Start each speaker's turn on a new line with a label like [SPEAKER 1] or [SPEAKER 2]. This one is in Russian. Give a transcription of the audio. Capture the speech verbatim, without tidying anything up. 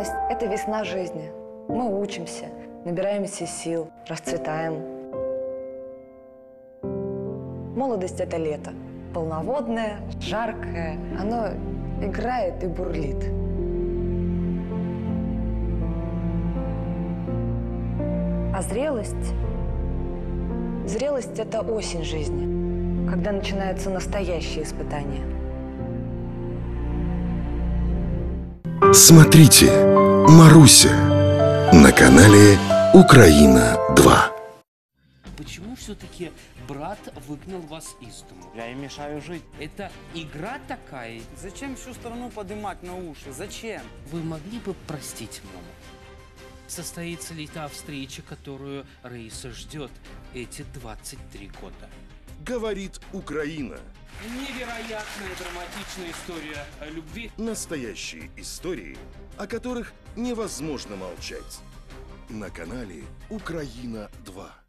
[SPEAKER 1] Зрелость – это весна жизни. Мы учимся, набираемся сил, расцветаем. Молодость – это лето. Полноводное, жаркое. Оно играет и бурлит. А зрелость? Зрелость – это осень жизни, когда начинаются настоящие испытания.
[SPEAKER 2] Смотрите «Маруся» на канале Украина два.
[SPEAKER 3] Почему все-таки брат выгнал вас из дома?
[SPEAKER 4] Я им мешаю жить.
[SPEAKER 3] Это игра такая?
[SPEAKER 4] Зачем всю страну поднимать на уши? Зачем?
[SPEAKER 3] Вы могли бы простить маму? Состоится ли та встреча, которую Раиса ждет эти двадцать три года?
[SPEAKER 2] Говорит Украина.
[SPEAKER 3] Невероятная драматичная история любви.
[SPEAKER 2] Настоящие истории, о которых невозможно молчать. На канале Украина два.